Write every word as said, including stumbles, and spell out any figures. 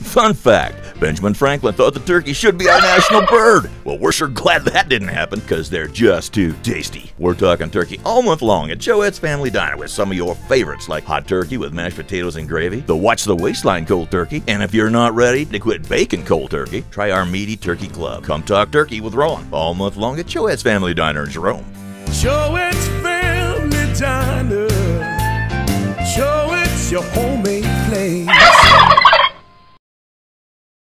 Fun fact, Benjamin Franklin thought the turkey should be our national bird. Well, we're sure glad that didn't happen, because they're just too tasty. We're talking turkey all month long at Choates Family Diner with some of your favorites like hot turkey with mashed potatoes and gravy, the Watch the Waistline cold turkey, and if you're not ready to quit baking cold turkey, try our meaty turkey club. Come talk turkey with Ron all month long at Choates Family Diner in Jerome. Choates Family Diner. Choates, your homemade